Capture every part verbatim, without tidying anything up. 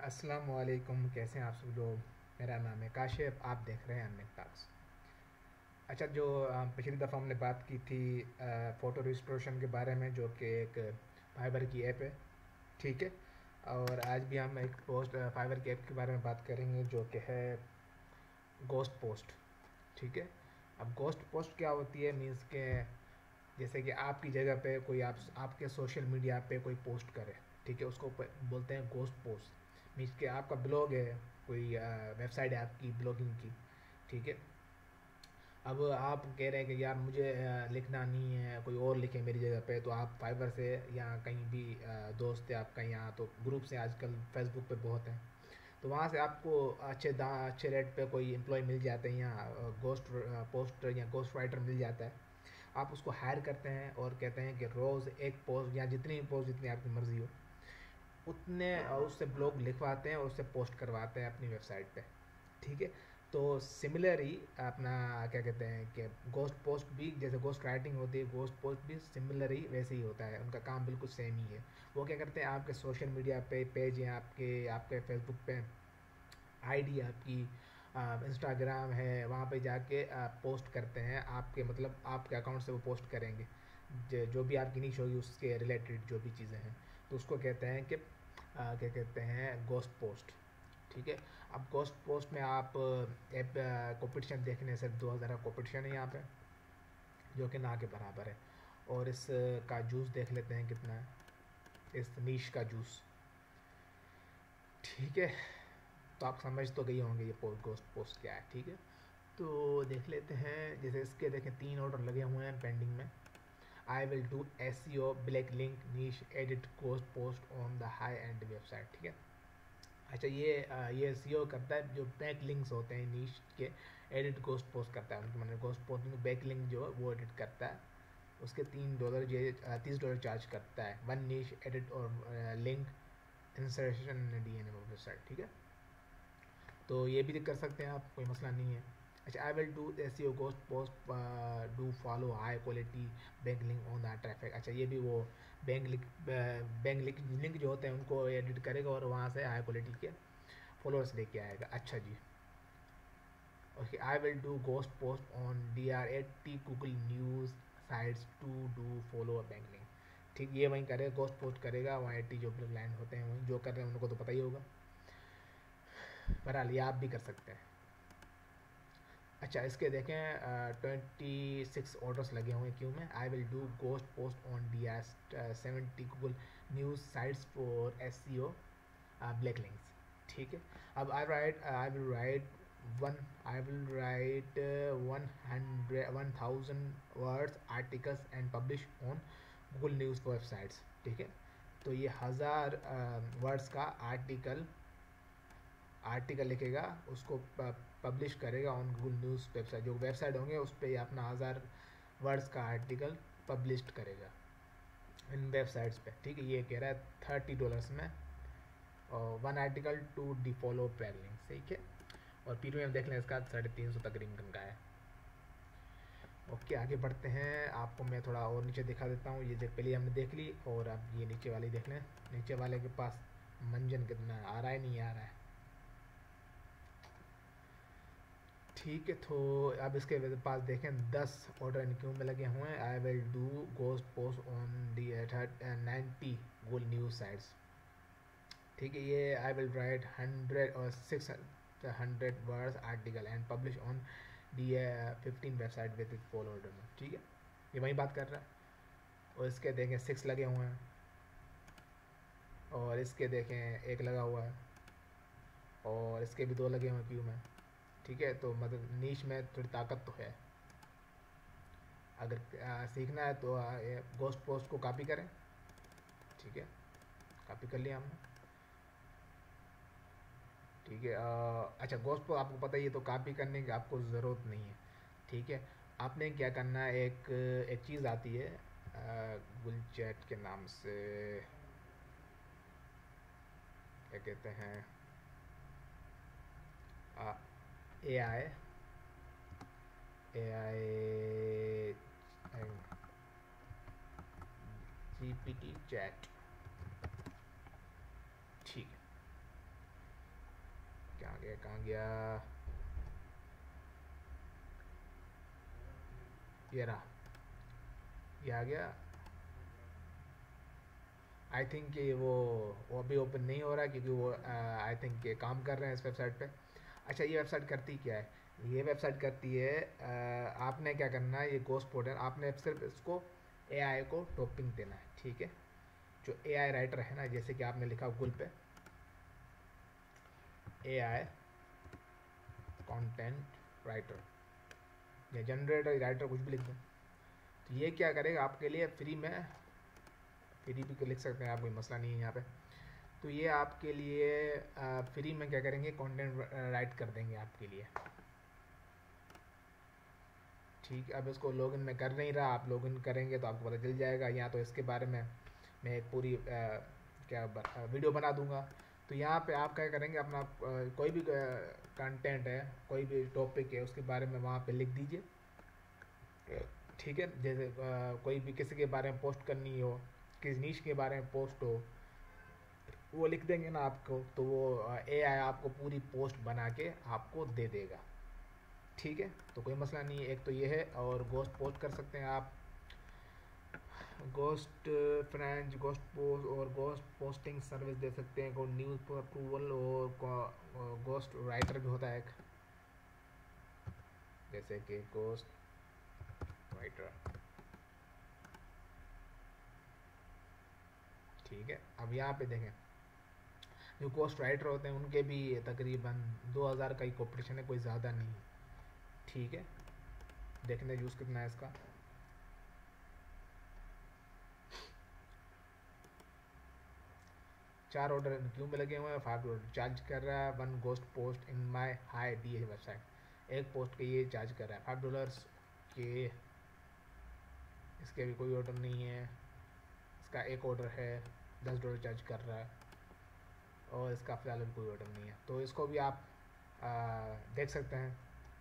अस्सलाम वालेकुम। कैसे हैं आप सब लोग। मेरा नाम है काशिफ, आप देख रहे हैं अनमिक टॉक्स। अच्छा, जो अ, पिछली दफ़ा हमने बात की थी फ़ोटो रिस्टोरेशन के बारे में, जो कि एक फाइबर की ऐप है। ठीक है। और आज भी हम एक पोस्ट फाइबर की ऐप के बारे में बात करेंगे, जो कि है गोस्ट पोस्ट। ठीक है। अब गोस्ट पोस्ट क्या होती है, मीन्स के जैसे कि आपकी जगह पे कोई आप आपके सोशल मीडिया पे कोई पोस्ट करे। ठीक है, उसको प- बोलते हैं गोस्ट पोस्ट। मीन्स के आपका ब्लॉग है, कोई वेबसाइट है आपकी ब्लॉगिंग की। ठीक है। अब आप कह रहे हैं कि यार मुझे अ, लिखना नहीं है, कोई और लिखे मेरी जगह पे, तो आप फाइवर से या कहीं भी अ, दोस्त है आपका, यहाँ तो ग्रुप से आजकल फेसबुक पे बहुत हैं, तो वहाँ से आपको अच्छे दा अच्छे रेट पे कोई एम्प्लॉय मिल जाते हैं, या गोस्ट पोस्ट या गोस्ट राइटर मिल जाता है। आप उसको हायर करते हैं और कहते हैं कि रोज़ एक पोस्ट, या जितनी पोस्ट जितनी आपकी मर्ज़ी हो उतने अ, उससे ब्लॉग लिखवाते हैं और उससे पोस्ट करवाते हैं अपनी वेबसाइट पे। ठीक है। तो सिमिलर ही अपना क्या कहते हैं कि गोस्ट पोस्ट भी, जैसे गोस्ट राइटिंग होती है, गोस्ट पोस्ट भी सिमिलर ही वैसे ही होता है, उनका काम बिल्कुल सेम ही है। वो क्या करते हैं, आपके सोशल मीडिया पे पेज या आपके आपके फेसबुक पे आईडी आपकी, इंस्टाग्राम है, वहाँ पे जाके आप पोस्ट करते हैं, आपके मतलब आपके अकाउंट से वो पोस्ट करेंगे। ज- जो भी आपकी नीच होगी उसके रिलेटेड जो भी चीज़ें हैं, तो उसको कहते हैं कि आ, क्या कहते हैं, गोस्ट पोस्ट। ठीक है। अब गोस्ट पोस्ट में आप ऐप कॉम्पिटिशन देखने, सिर्फ दो हज़ार का कॉम्पिटिशन है यहाँ पे, जो कि ना के बराबर है। और इस अ, का जूस देख लेते हैं कितना है, इस नीश का जूस। ठीक है। तो आप समझ तो गए होंगे ये पोस्ट गोस्ट पोस्ट क्या है। ठीक है। तो देख लेते हैं, जैसे इसके देखें तीन ऑर्डर लगे हुए हैं पेंडिंग में। I will do S C O black link niche edit ghost post on the high end website. ठीक है। अच्छा, ये अ, ये एस सी ओ करता है, जो बैक लिंक्स होते हैं नीश के, एडिट गोस्ट पोस्ट करता है उनके, मैंने गोस्ट पोस्ट में बैक लिंक जो है वो एडिट करता है। उसके तीन डॉलर ये तीस डॉलर चार्ज करता है, वन नीश एडिट और link insertion D N A website. ठीक है। तो ये भी कर सकते हैं आप, कोई मसला नहीं है। अच्छा, I will do S C O ghost post do follow high quality bank link on the traffic. अच्छा, ये भी वो bank link bank link link जो होते हैं उनको एडिट करेगा और वहाँ से हाई क्वालिटी के फॉलोअर्स लेके आएगा। अच्छा जी। Okay, I will do ghost post on D R eighty Google news sites to do follow bank link. ठीक, ये वहीं करेगा, गोस्ट पोस्ट करेगा, वहाँ एटी जो क्लाइंट होते हैं वहीं जो कर रहे हैं उनको तो पता ही होगा। बहरहाल ये आप भी कर सकते हैं। अच्छा, इसके देखें ट्वेंटी सिक्स ऑर्डर्स लगे हुए हैं क्यों में। I will do ghost post on D S seventy Google news sites for S C O black links. ठीक है। अब I write I will write one I will write one hundred one thousand words articles and publish on Google news websites. ठीक है। तो ये हज़ार words का article article लिखेगा, उसको पब्लिश करेगा ऑन गूगल न्यूज़ वेबसाइट, जो वेबसाइट होंगे उस पर अपना हज़ार वर्ड्स का आर्टिकल पब्लिश करेगा इन वेबसाइट्स पे। ठीक है। ये कह रहा है थर्टी डॉलर्स में, और one article to D follow link. ठीक है। और प्रीमियम देख लें इसका साढ़े तीन सौ तकरीबन का है। ओके, आगे बढ़ते हैं, आपको मैं थोड़ा और नीचे दिखा देता हूँ। ये जो पहले हमने देख ली, और अब ये नीचे वाली देख लें। नीचे वाले के पास मंजन कितना आ रहा है, नहीं आ रहा है। ठीक है। तो अब इसके पास देखें दस ऑर्डर इन क्यू में लगे हुए हैं। I will do ghost post on the ninety Google news sites. ठीक है। ये आई विल राइट हंड्रेड और six hundred words article and publish on the fifteen website with follow order में। ठीक है। ये वही बात कर रहा है। और इसके देखें सिक्स लगे हुए हैं, और इसके देखें एक लगा हुआ है, और इसके भी दो लगे हुए हैं क्यू में। ठीक है। तो मतलब नीच में थोड़ी ताकत तो है। अगर आ, सीखना है तो गोस्ट पोस्ट को कॉपी करें। ठीक है। कॉपी कर लिया हमने। ठीक है। आ, अच्छा, गोस्ट पोस्ट आपको पता ही है, तो कॉपी करने की आपको ज़रूरत नहीं है। ठीक है। आपने क्या करना है, एक एक चीज़ आती है गूगल चैट के नाम से, क्या कहते हैं, A I A I G P T chat. ठीक है। कहाँ गया कहाँ गया ये रहा, ये आ गया। आई थिंक ये वो वो अभी ओपन नहीं हो रहा क्योंकि वो आई थिंक ये काम कर रहे हैं इस वेबसाइट पे। अच्छा, ये वेबसाइट करती क्या है? ये वेबसाइट करती है, uh, आपने क्या करना है, ये गोस्ट पोर्टल आपने सिर्फ इसको एआई को टॉपिंग देना है, ठीक है। जो एआई राइटर है ना, जैसे कि आपने लिखा गूगल पे एआई कंटेंट राइटर या जनरेटर राइटर, कुछ भी लिख दें, तो ये क्या करेगा आपके लिए फ्री में, फ्री भी लिख सकते हैं आप, कोई मसला नहीं है यहाँ पे। तो ये आपके लिए फ्री में क्या करेंगे, कंटेंट राइट कर देंगे आपके लिए, ठीक है। अब इसको लॉगिन में कर नहीं रहा, आप लॉगिन करेंगे तो आपको पता चल जाएगा। यहाँ तो इसके बारे में मैं एक पूरी आ, क्या ब, आ, वीडियो बना दूंगा। तो यहाँ पे आप क्या करेंगे, अपना आ, कोई भी कंटेंट है, कोई भी टॉपिक है, उसके बारे में वहाँ पे लिख दीजिए, ठीक है। जैसे आ, कोई भी किसी के बारे में पोस्ट करनी हो, किस नीश के बारे में पोस्ट हो, वो लिख देंगे ना आपको, तो वो एआई आपको पूरी पोस्ट बना के आपको दे देगा, ठीक है। तो कोई मसला नहीं है। एक तो ये है, और गोस्ट पोस्ट कर सकते हैं आप, गोस्ट फ्रेंच गोस्ट पोस्ट और गोस्ट पोस्टिंग सर्विस दे सकते हैं, को न्यूज़ अप्रूवल और गोस्ट राइटर भी होता है एक, जैसे कि गोस्ट राइटर, ठीक है। अब यहाँ पे देखें, जो गोस्ट राइटर होते हैं उनके भी तकरीबन दो हज़ार का ही कॉम्पिटिशन है, कोई ज़्यादा नहीं, ठीक है। देखने यूज़ कितना है इसका, चार ऑर्डर क्यों में लगे हुए हैं, फाइव डॉलर चार्ज कर रहा है one ghost post in my high D website. एक पोस्ट के ये चार्ज कर रहा है फाइव डॉलर्स के, इसके भी कोई ऑर्डर नहीं है, इसका एक ऑर्डर है, दस डॉलर चार्ज कर रहा है, और इसका फिलहाल भी कोई ऑर्डर नहीं है। तो इसको भी आप आ, देख सकते हैं,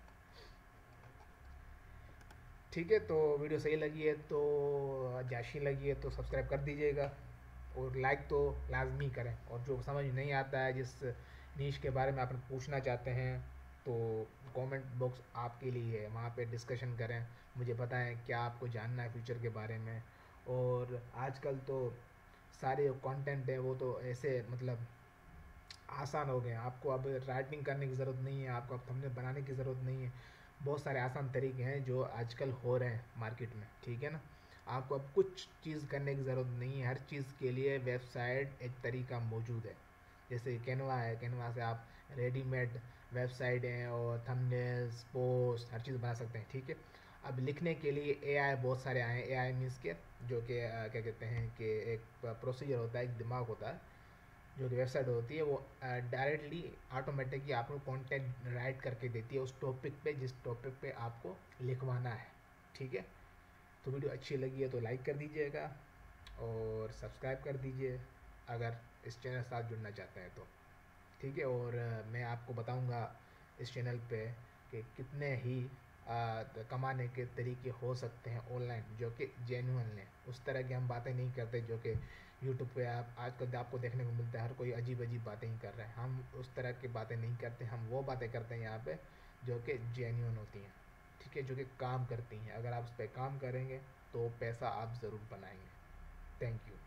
ठीक है। तो वीडियो सही लगी है तो, जाशी लगी है तो सब्सक्राइब कर दीजिएगा, और लाइक तो लाजमी करें। और जो समझ नहीं आता है, जिस नीश के बारे में आप पूछना चाहते हैं, तो कमेंट बॉक्स आपके लिए है, वहाँ पे डिस्कशन करें, मुझे बताएं क्या आपको जानना है फ्यूचर के बारे में। और आजकल तो सारे कंटेंट है वो तो ऐसे मतलब आसान हो गए हैं, आपको अब राइटिंग करने की ज़रूरत नहीं है, आपको अब थंबनेल बनाने की ज़रूरत नहीं है। बहुत सारे आसान तरीके हैं जो आजकल हो रहे हैं मार्केट में, ठीक है ना। आपको अब कुछ चीज़ करने की ज़रूरत नहीं है, हर चीज़ के लिए वेबसाइट एक तरीका मौजूद है। जैसे कैनवा है, कैनवा से आप रेडीमेड वेबसाइट हैं और थंबनेल्स, पोस्ट, हर चीज़ बना सकते हैं, ठीक है। अब लिखने के लिए एआई बहुत सारे आए हैं, एआई मीन्स के जो कि क्या कहते हैं कि एक प्रोसीजर होता है, एक दिमाग होता है, जो कि वेबसाइट होती है वो डायरेक्टली ऑटोमेटिकली आपको कंटेंट राइट करके देती है उस टॉपिक पे, जिस टॉपिक पे आपको लिखवाना है, ठीक है। तो वीडियो अच्छी लगी है तो लाइक कर दीजिएगा और सब्सक्राइब कर दीजिए अगर इस चैनल के साथ जुड़ना चाहते हैं तो, ठीक है। और मैं आपको बताऊंगा इस चैनल पे कि कितने ही आ, कमाने के तरीके हो सकते हैं ऑनलाइन, जो कि जेन्युइन हैं। उस तरह की हम बातें नहीं करते जो कि यूट्यूब पे आप आजकल आपको देखने को मिलता है, हर कोई अजीब अजीब बातें ही कर रहा है। हम उस तरह की बातें नहीं करते, हम वो बातें करते हैं यहाँ पे जो कि जेन्युइन होती हैं, ठीक है, जो कि काम करती हैं। अगर आप उस पर काम करेंगे तो पैसा आप ज़रूर बनाएंगे। Thank you.